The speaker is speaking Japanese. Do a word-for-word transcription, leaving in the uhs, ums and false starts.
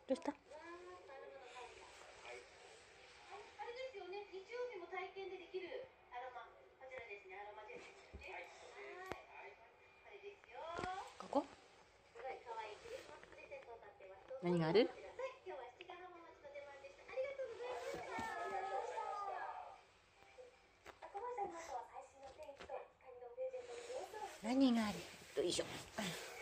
どうした？ここ？何がある？何がある？よいしょ。